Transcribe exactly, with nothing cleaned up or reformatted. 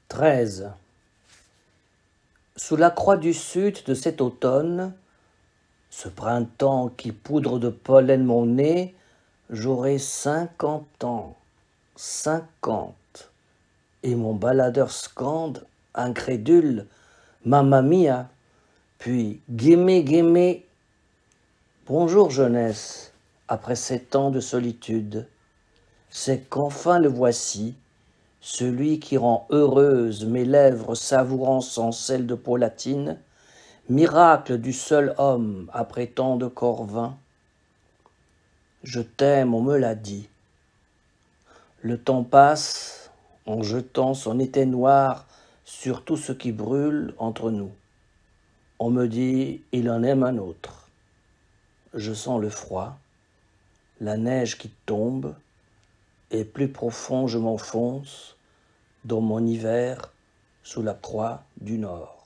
treize. Sous la croix du sud de cet automne, ce printemps qui poudre de pollen mon nez, j'aurai cinquante ans, cinquante, et mon baladeur scande, incrédule, Mamma mia, puis gimme, gimme. Bonjour jeunesse, après sept ans de solitude, c'est qu'enfin le voici, celui qui rend heureuse mes lèvres savourant sans sel de peau latine, miracle du seul homme après tant de corps vains. Je t'aime, on me l'a dit. Le temps passe en jetant son été noir sur tout ce qui brûle entre nous. On me dit, il en aime un autre. Je sens le froid, la neige qui tombe, et plus profond je m'enfonce dans mon hiver sous la croix du Nord.